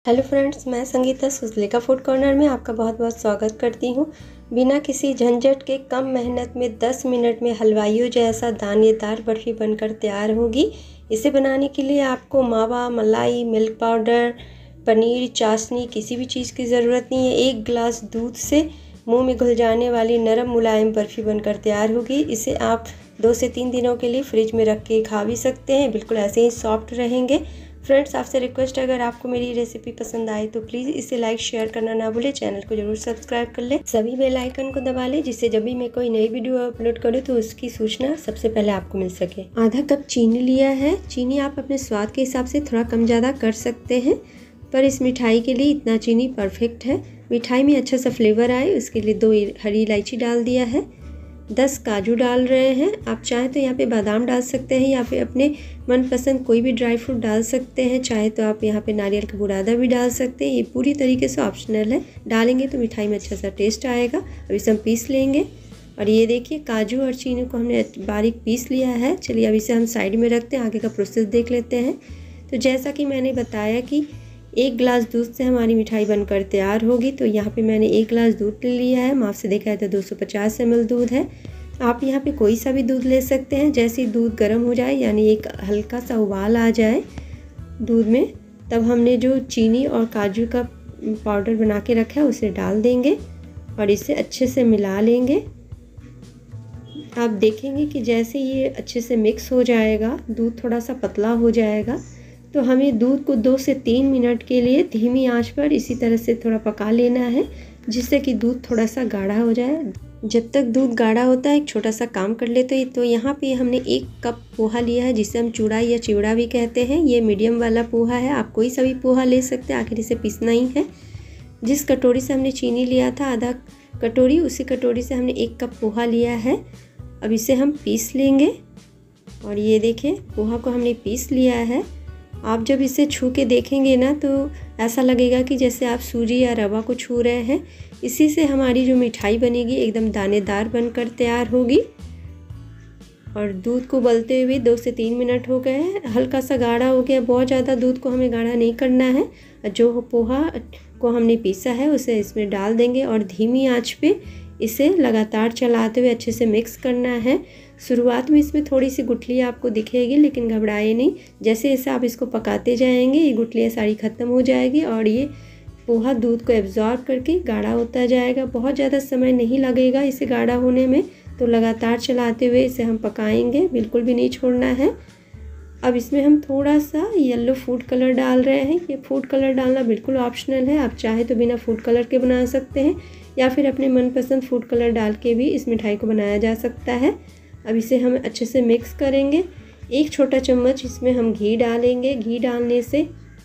Hello friends, मैं Sangeeta सुजलेका food corner में आपका बहुत बहुत स्वागत करती हूँ। बिना किसी झंझट के कम मेहनत में 10 मिनट में हलवाइयों जैसा दानेदार बर्फ़ी बनकर तैयार होगी। इसे बनाने के लिए आपको मावा, मलाई, मिल्क पाउडर, पनीर, चाशनी किसी भी चीज़ की ज़रूरत नहीं है। 1 गिलास दूध से मुंह में घुल जाने वाली नरम मुलायम बर्फ़ी बनकर तैयार होगी। इसे आप 2 से 3 दिनों के लिए फ्रिज में रख के खा भी सकते हैं, बिल्कुल ऐसे ही सॉफ्ट रहेंगे। फ्रेंड्स, आपसे रिक्वेस्ट है, अगर आपको मेरी रेसिपी पसंद आए तो प्लीज़ इसे लाइक शेयर करना ना भूलें। चैनल को जरूर सब्सक्राइब कर लें, सभी बेल आइकन को दबा लें, जिससे जब भी मैं कोई नई वीडियो अपलोड करूँ तो उसकी सूचना सबसे पहले आपको मिल सके। आधा कप चीनी लिया है। चीनी आप अपने स्वाद के हिसाब से थोड़ा कम ज़्यादा कर सकते हैं, पर इस मिठाई के लिए इतना चीनी परफेक्ट है। मिठाई में अच्छा सा फ्लेवर आए उसके लिए 2 हरी इलायची डाल दिया है। 10 काजू डाल रहे हैं। आप चाहें तो यहाँ पे बादाम डाल सकते हैं या फिर अपने मनपसंद कोई भी ड्राई फ्रूट डाल सकते हैं। चाहे तो आप यहाँ पे नारियल का बुरादा भी डाल सकते हैं। ये पूरी तरीके से ऑप्शनल है, डालेंगे तो मिठाई में अच्छा सा टेस्ट आएगा। अब इसे हम पीस लेंगे और ये देखिए काजू और चीनी को हमने बारीक पीस लिया है। चलिए अब इसे हम साइड में रखते हैं, आगे का प्रोसेस देख लेते हैं। तो जैसा कि मैंने बताया कि 1 गिलास दूध से हमारी मिठाई बनकर तैयार होगी, तो यहाँ पे मैंने 1 गिलास दूध ले लिया है। माप से देखा है तो 250 ml दूध है। आप यहाँ पे कोई सा भी दूध ले सकते हैं। जैसे ही दूध गर्म हो जाए, यानी एक हल्का सा उबाल आ जाए दूध में, तब हमने जो चीनी और काजू का पाउडर बना के रखा है उसे डाल देंगे और इसे अच्छे से मिला लेंगे। आप देखेंगे कि जैसे ये अच्छे से मिक्स हो जाएगा, दूध थोड़ा सा पतला हो जाएगा, तो हमें दूध को 2 से 3 मिनट के लिए धीमी आंच पर इसी तरह से थोड़ा पका लेना है, जिससे कि दूध थोड़ा सा गाढ़ा हो जाए। जब तक दूध गाढ़ा होता है एक छोटा सा काम कर लेते हैं। तो यहाँ पे हमने 1 कप पोहा लिया है, जिसे हम चूड़ा या चिवड़ा भी कहते हैं। ये मीडियम वाला पोहा है, आप कोई सा भी पोहा ले सकते हैं, आखिर इसे पीसना ही है। जिस कटोरी से हमने चीनी लिया था आधा कटोरी, उसी कटोरी से हमने 1 कप पोहा लिया है। अब इसे हम पीस लेंगे और ये देखें पोहा को हमने पीस लिया है। आप जब इसे छू के देखेंगे ना तो ऐसा लगेगा कि जैसे आप सूजी या रवा को छू रहे हैं। इसी से हमारी जो मिठाई बनेगी एकदम दानेदार बनकर तैयार होगी। और दूध को उबलते हुए 2 से 3 मिनट हो गए हैं, हल्का सा गाढ़ा हो गया। बहुत ज़्यादा दूध को हमें गाढ़ा नहीं करना है। जो पोहा को हमने पीसा है उसे इसमें डाल देंगे और धीमी आंच पे इसे लगातार चलाते हुए अच्छे से मिक्स करना है। शुरुआत में इसमें थोड़ी सी गुठलियाँ आपको दिखेगी, लेकिन घबराए नहीं। जैसे जैसे आप इसको पकाते जाएंगे ये गुठलियाँ सारी ख़त्म हो जाएगी और ये पोहा दूध को एब्जॉर्ब करके गाढ़ा होता जाएगा। बहुत ज़्यादा समय नहीं लगेगा इसे गाढ़ा होने में, तो लगातार चलाते हुए इसे हम पकाएंगे, बिल्कुल भी नहीं छोड़ना है। अब इसमें हम थोड़ा सा येलो फूड कलर डाल रहे हैं। ये फूड कलर डालना बिल्कुल ऑप्शनल है, आप चाहे तो बिना फूड कलर के बना सकते हैं या फिर अपने मनपसंद फूड कलर डाल के भी इस मिठाई को बनाया जा सकता है। अब इसे हम अच्छे से मिक्स करेंगे। 1 छोटा चम्मच इसमें हम घी डालेंगे। घी डालने से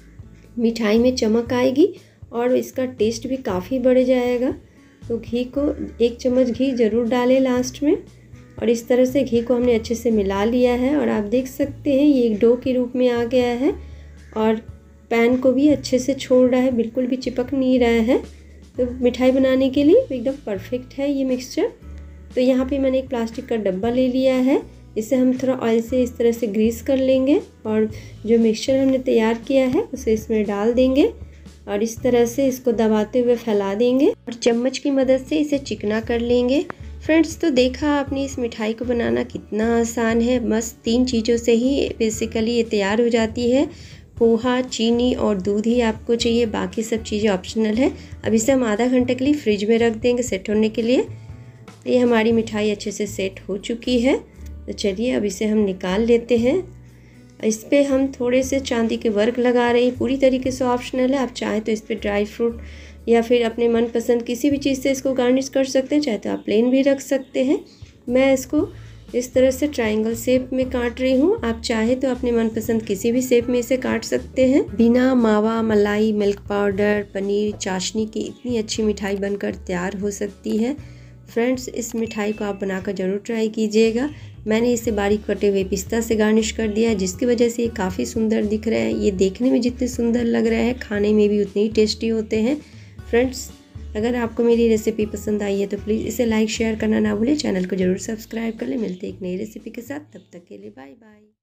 मिठाई में चमक आएगी और इसका टेस्ट भी काफ़ी बढ़ जाएगा। तो घी को 1 चम्मच घी ज़रूर डालें लास्ट में। और इस तरह से घी को हमने अच्छे से मिला लिया है और आप देख सकते हैं ये एक डो के रूप में आ गया है और पैन को भी अच्छे से छोड़ रहा है, बिल्कुल भी चिपक नहीं रहा है। तो मिठाई बनाने के लिए एकदम परफेक्ट है ये मिक्सचर। तो यहाँ पे मैंने एक प्लास्टिक का डब्बा ले लिया है। इसे हम थोड़ा ऑयल से इस तरह से ग्रीस कर लेंगे और जो मिक्सचर हमने तैयार किया है उसे इसमें डाल देंगे और इस तरह से इसको दबाते हुए फैला देंगे और चम्मच की मदद से इसे चिकना कर लेंगे। फ्रेंड्स, तो देखा आपने इस मिठाई को बनाना कितना आसान है। बस 3 चीज़ों से ही बेसिकली ये तैयार हो जाती है। पोहा, चीनी और दूध ही आपको चाहिए, बाकी सब चीज़ें ऑप्शनल है। अब इसे हम आधा घंटे के लिए फ्रिज में रख देंगे सेट होने के लिए। ये हमारी मिठाई अच्छे से सेट हो चुकी है। तो चलिए अब इसे हम निकाल लेते हैं। इस पर हम थोड़े से चांदी के वर्क लगा रहे हैं, पूरी तरीके से ऑप्शनल है। आप चाहे तो इस पर ड्राई फ्रूट या फिर अपने मनपसंद किसी भी चीज़ से इसको गार्निश कर सकते हैं, चाहे तो आप प्लेन भी रख सकते हैं। मैं इसको इस तरह से ट्रायंगल शेप में काट रही हूँ। आप चाहे तो अपने मनपसंद किसी भी शेप में इसे काट सकते हैं। बिना मावा, मलाई, मिल्क पाउडर, पनीर, चाशनी की इतनी अच्छी मिठाई बनकर तैयार हो सकती है। फ्रेंड्स, इस मिठाई को आप बनाकर ज़रूर ट्राई कीजिएगा। मैंने इसे बारीक कटे हुए पिस्ता से गार्निश कर दिया है, जिसकी वजह से ये काफ़ी सुंदर दिख रहा है। ये देखने में जितने सुंदर लग रहा है खाने में भी उतने ही टेस्टी होते हैं। फ्रेंड्स, अगर आपको मेरी रेसिपी पसंद आई है तो प्लीज़ इसे लाइक शेयर करना ना भूलें। चैनल को ज़रूर सब्सक्राइब कर लें। मिलते हैं एक नई रेसिपी के साथ, तब तक के लिए बाय बाय।